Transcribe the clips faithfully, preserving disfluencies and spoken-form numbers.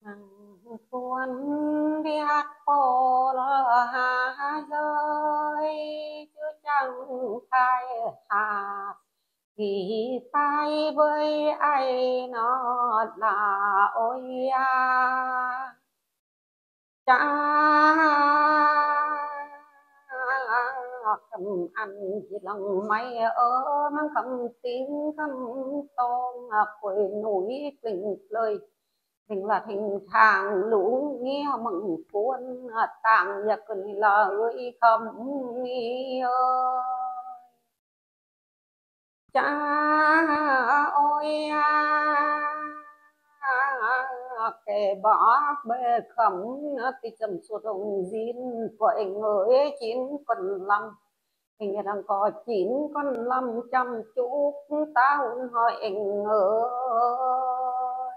Cuốn đi hát phố là hà rơi chứ chẳng khai hà thì tay với ai nó là ôi à cha cầm ăn chỉ lòng mày ở mang cầm tiếng cầm tôn quê núi tình lời mình là thỉnh thang lũ nghe mừng cuốn tàng nhật là ơi không mi ơi cha ôi à kẻ bỏ bê khẩm thì chầm suốt đồng dín vậy người chín con lâm hình như đang có chín con lâm chăm chúc tao hỏi anh ơi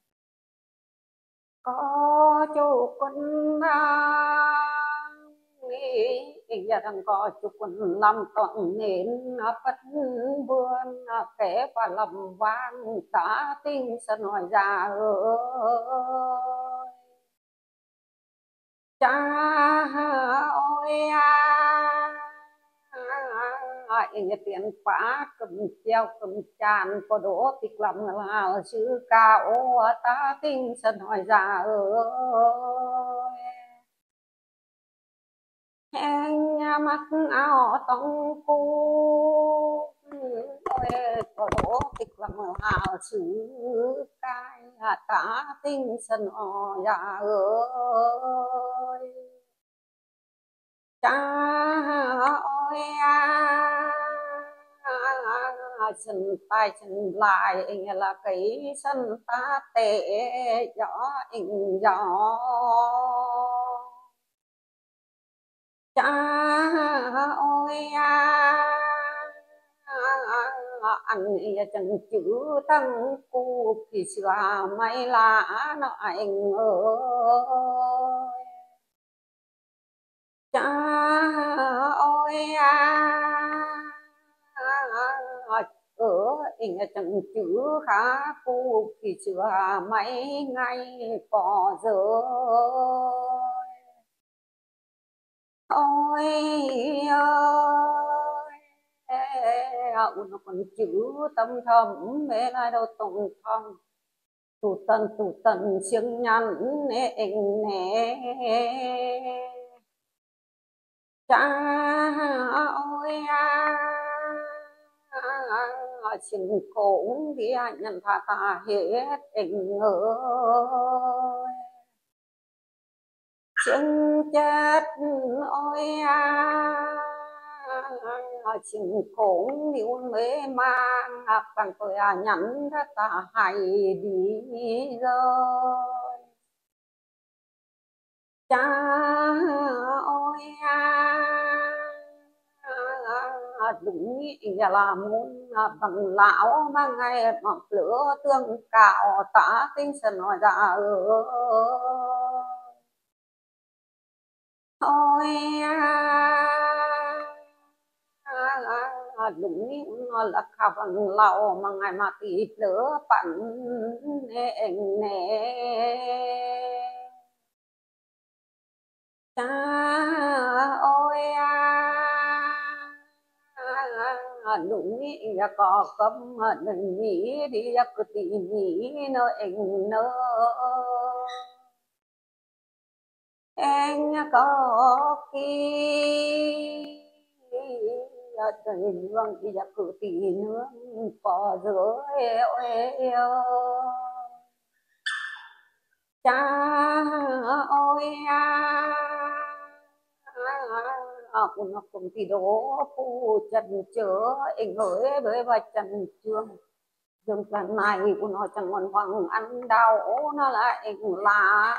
có chỗ con nghĩ giờ đang có chục con lâm toàn nên phất vươn kẻ và lầm vang ta tinh sân hỏi già ơi cha ôi à anh tiền phá cầm treo cầm tràn có đổ tịch lòng là sư cao ta tinh sân hỏi già ơi anh mắt áo tông cu ôi có đổ tịch lòng là sư cái ta tinh sân hỏi già ơi cha ôi à chân tay chân lại anh là cái sân ta tệ gió anh gió cha ôi anh chân chữ tăng cu thì xưa mày là nó anh ơi cha ôi ở in chẳng chữ khá cu thì xưa mấy ngày có giờ ôi ơi nó còn chữ tâm thầm mẹ lại đâu tụng thầm tụ tần tụ tần siêng nhắn nè anh nè cha ôi à xin cũng đi nhận thà ta hết anh ơi xin chết ôi à xin cũng yêu mê mang bằng tôi nhắn ta hay đi rồi cha ôi đúng nghĩa là muốn bằng lão mà ngày mặc lửa tương cạo ta tinh thần nói ra ôi đúng nghĩa là khảo bằng lão mà ngày mà tí lửa bắn nè nè cha ôi đúng nghĩ có cấm đừng nghĩ đi cứ tỉ nghĩ nơi anh nơi anh có khi tình vương đi cứ tỉ nước có dưới ôi cha ôi cũng nó cũng thì đố phu trần chứa anh ơi với và trần trương dương lần này của nó chẳng còn bằng ăn đau nó lại anh là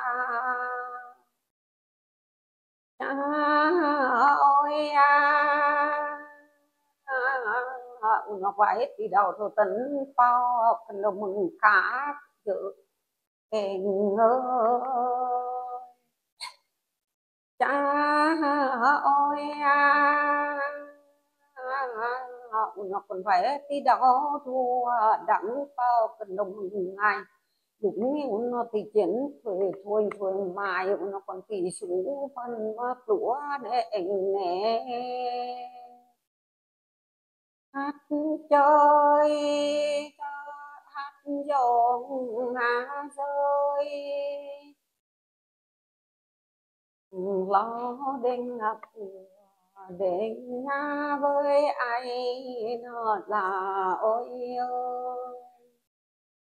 cha ôi nó phải thì đầu thôi tính bao phần đồng mừng cả chữ anh ơi cha ôi nó còn phải đi đó thua đặng bao cần đồng ngày đúng như nó thì chiến thuê thôi thôi mà nó còn tỷ số phần mà lúa để anh nè hát chơi cho hát dòng ngã rơi lo đinh ngập đinh nga với ai nó là ôi ơi